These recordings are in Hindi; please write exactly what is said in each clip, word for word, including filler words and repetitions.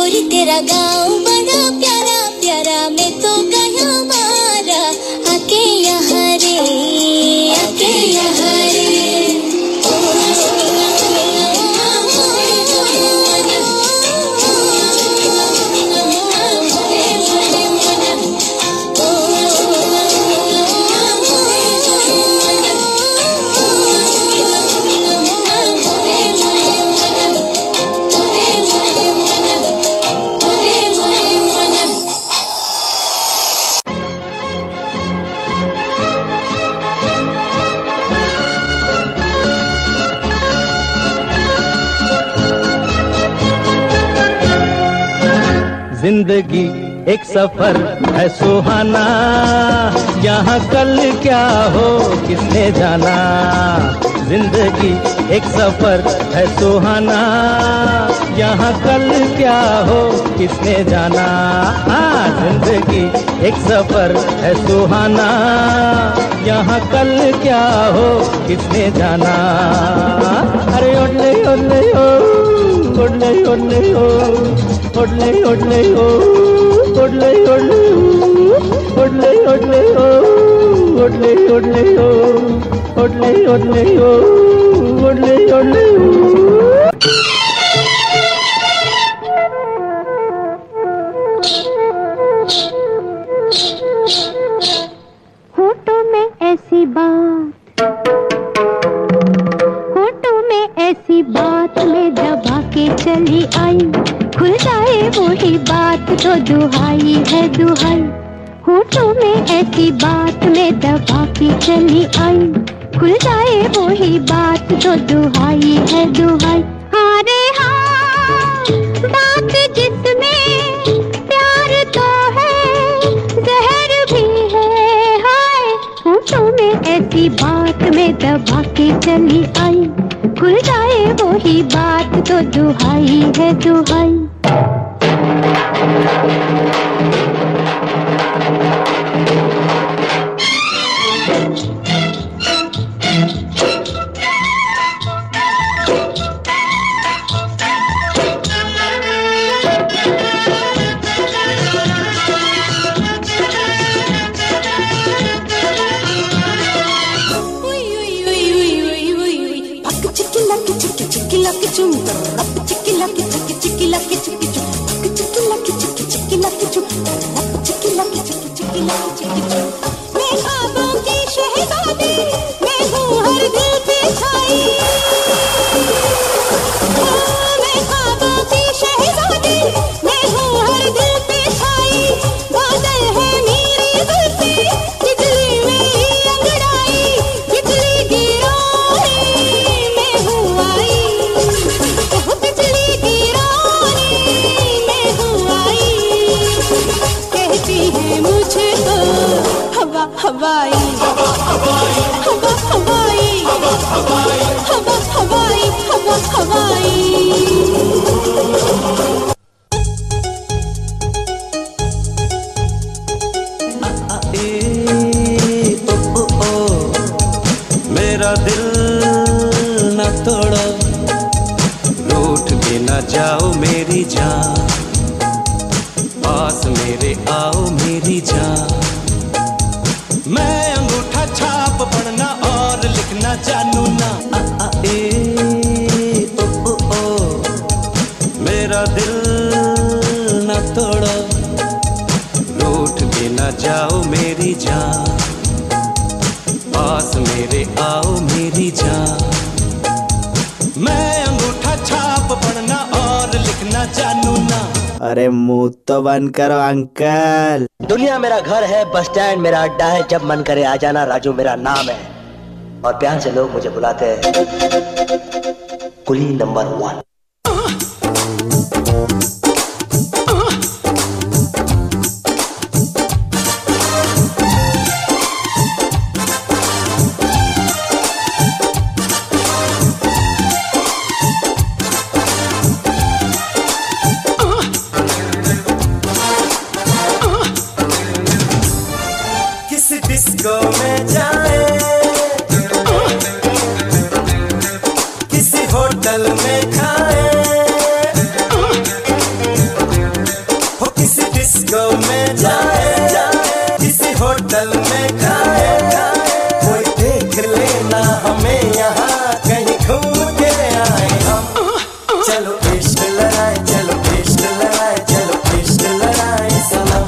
गोरी तेरा गाँव बड़ा प्यारा प्यारा, मैं तो गया मारा आके यहाँ रे, आके यहाँ रे। जिंदगी एक सफर है सुहाना, यहाँ कल क्या हो किसने जाना। जिंदगी एक सफर है सुहाना, यहाँ कल क्या हो किसने जाना। हाँ, जिंदगी एक सफर है सुहाना, यहाँ कल क्या हो किसने जाना। अरे ओडले ओडले ओ, ओडले ओडले ओ, ओडले ओडले ओ, ओडले ओडले ओ, ओडले ओडले ओ, ओडले ओडले ओ, ओडले ओडले ओ, ओडले ओडले ओ। होठों में ऐसी बात, होठों में ऐसी बात में दबा के चली आई, खुल जाए वही बात तो दुहाई है दुहाई। होठों में ऐसी बात में दबा के चली आई, खुल जाए वही बात तो दुहाई है दुहाई। हाँ रे हाँ, बात जिसमें प्यार तो है जहर भी है हाय। होठों में ऐसी बात में दबा के चली आई, खुल जाए वही बात तो दुहाई है दुहाई। मैं ख्वाबों की शहज़ादी, मैं हूँ हर दिल पे छाई। मैं ख्वाबों की शहज़ादी, मैं हूँ हर दिल पे छाई। बादल है मेरी जुल्फ़ी, बिजली मेरी अंगड़ाई, बिजली गिराने मैं हूँ आई। बिजली गिराने मैं हूँ आई। कहती है मुझे तो हवा हवाई, हवा हवाई, हवा हवाई, हवा हवाई, हवा हवाई, हवा हवाई। ओ ओ ओ मेरा दिल न तोड़ो, रूठ भी न जाओ मेरी जान, पास मेरे आओ मेरी जान। मैं अंगूठा छाप पढ़ना और लिखना जानू ना। आ, आ, ए, ओ, ओ, ओ, मेरा दिल न तोड़ो, रूठ भी न जाओ मेरी जान, पास मेरे आओ मेरी जान। मैं अंगूठा छाप पढ़ना और लिखना जानू ना। अरे मुंह तो बंद करो अंकल। दुनिया मेरा घर है, बस स्टैंड मेरा अड्डा है, जब मन करे आ जाना, राजू मेरा नाम है। और प्यार से लोग मुझे बुलाते हैं कुली नंबर वन। डिस्को में जाए, किसी होटल में खाए, डिस्को में जाए, जाए किसी होटल में खाए, कोई देख लेना हमें यहाँ कहीं घूम के आए हम। चलो इश्क लड़ाए, चलो इश्क लड़ाए, चलो इश्क लड़ाए सनम।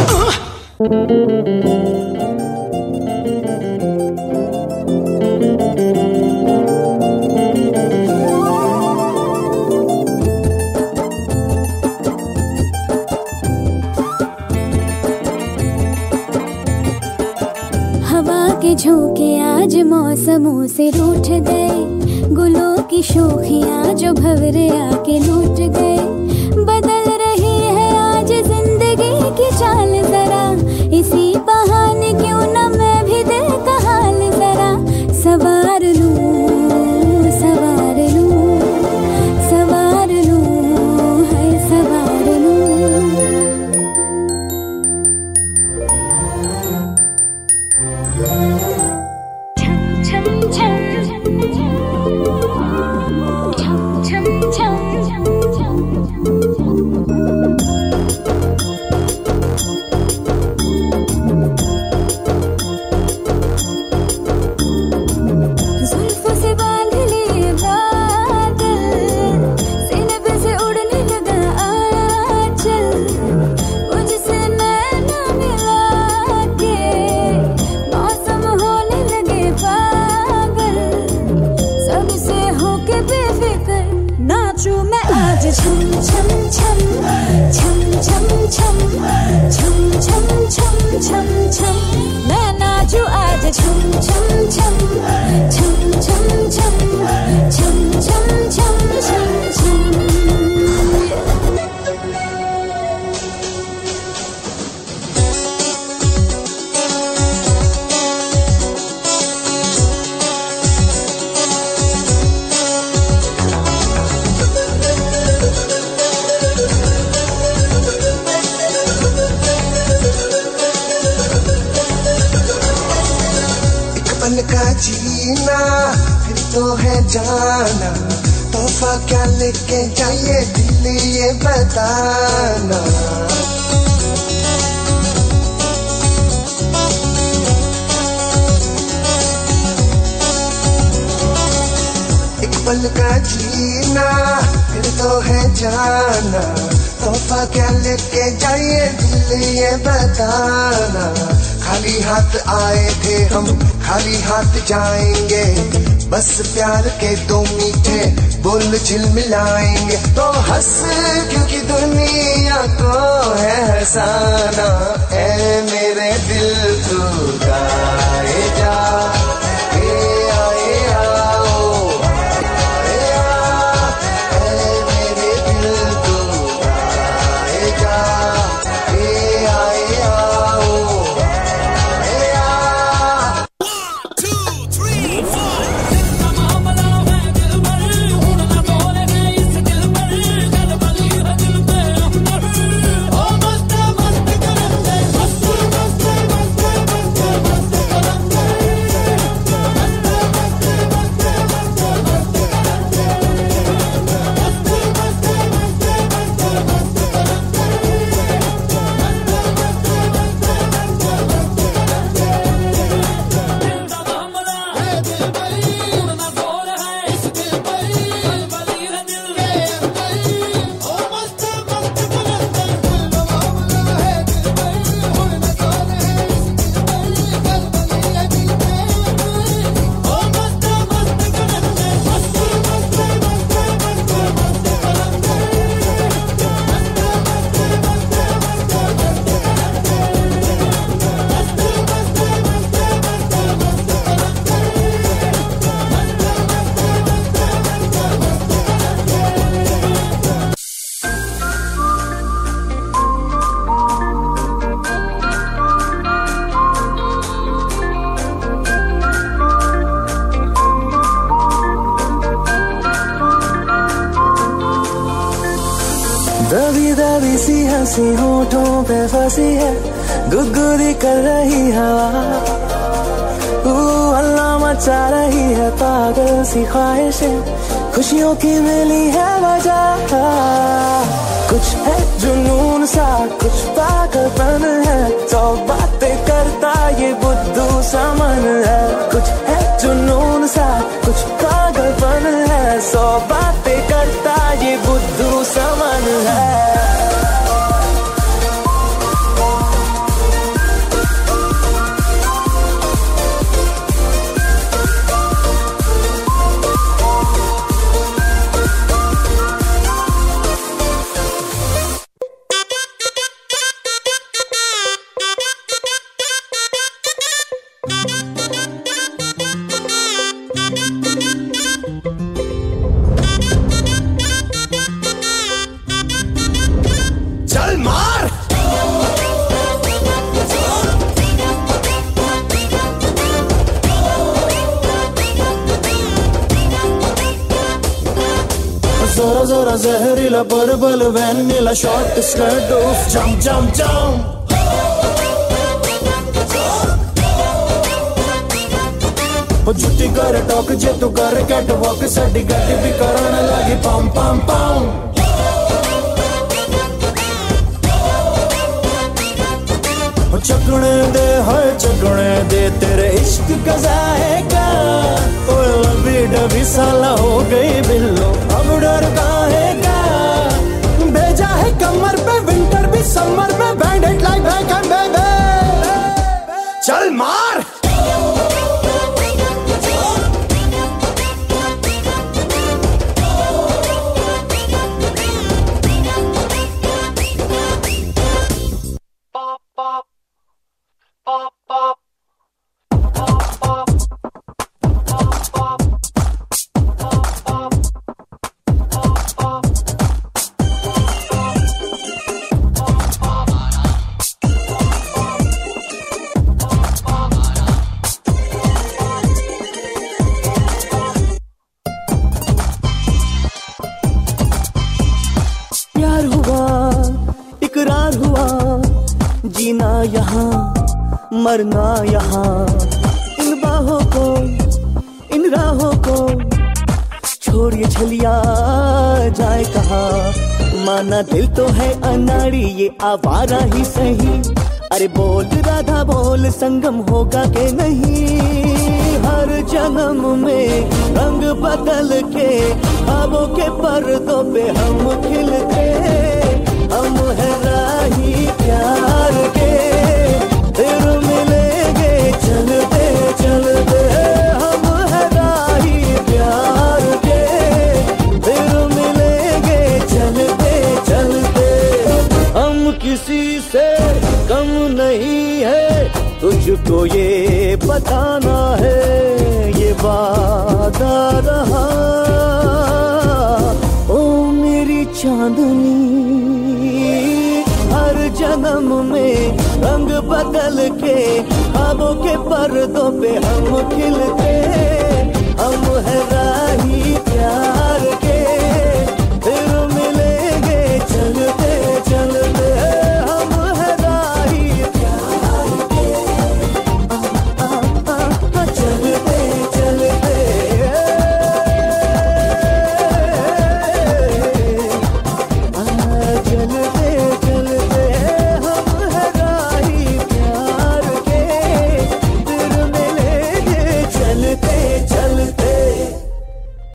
हवा के झोंके आज मौसमों से रूठ गए, गुलों की शोखियाँ जो भंवरे आके लूट गए। बदल रही है आज जिंदगी की चाल जरा, इसी बहाने क्यों न मैं भी दिल का हाल जरा सवार लूं, सवार लूं, सवार लूं, है सवार लूं। छम छम छम छम जुल्फों से बांध लिए बादल, सीने पे से उड़ने लगा आंचल, मुझसे नैना मिला के मौसम होने लगे पागल, सबसे होके बेफिक्र नाचूं मैं आज छम छम छम छम छम छम छम छम छम छम छम मैं नाचूं आज छम छम छम छम छम छम छम छम छम छम छम। पल का जीना फिर तो है जाना, तोहफा क्या लेके जाइए दिल ये बताना। एक पल का जीना फिर तो है जाना, तोहफा क्या लेके जाइए दिल ये बताना। खाली हाथ आए थे हम खाली हाथ जाएंगे, बस प्यार के दो मीठे बोल झिलमिलाएंगे। तो हंस क्योंकि दुनिया को है हंसाना, ऐ मेरे दिल तू गाए जा, ए आए आओ, ए आ, ऐ मेरे दिल तू गाए जा, ए आए आओ। दबी दबी सी हंसी होठों पे फंसी है, गुदगुदी कर रही हवा, हल्ला मचा रही है पागल सी ख्वाहिशें, खुशियों की मिली है वजह। कुछ है जुनून सा, कुछ पागलपन है, सौ बातें करता ये बुद्धू सा मन है। कुछ है जुनून सा, कुछ पागलपन है, सौ बातें करता ये बुद्धू सा मन है। Zora zora zehirli purple vanilla short skirt of jump jump jump. ओ जुटी कर टॉक जे तू कर कैट वॉक साडी गड्डी भी करन लगी पम पम पम। ओ चकने दे हाय चकने दे तेरे इश्क का जाएगा। ओ लवी डबी साला हो गई बिल्लो अब डर काहेगा। भेजा है कमर पे विंटर भी समर में banded like back and baby चल मार। प्यार हुआ इकरार हुआ जीना यहाँ मरना यहाँ। इन बाहों को इन राहों को छोड़िए छलिया जाए कहाँ। माना दिल तो है अनाड़ी ये आवारा ही सही। अरे बोल राधा बोल संगम होगा के नहीं। हर जन्म में रंग बदल के ख्वाबों के पर्दों पे हम खिलते। हम है राही प्यार के फिर मिलेंगे चलते चलते। हम है राही प्यार के फिर मिलेंगे चलते चलते। हम किसी से कम नहीं है तुझको ये बताना है। ये वादा रहा ओ मेरी चांदनी। हर जन्म में रंग बदल के ख्वाबों के पर्दों पे हम खिलते। हम है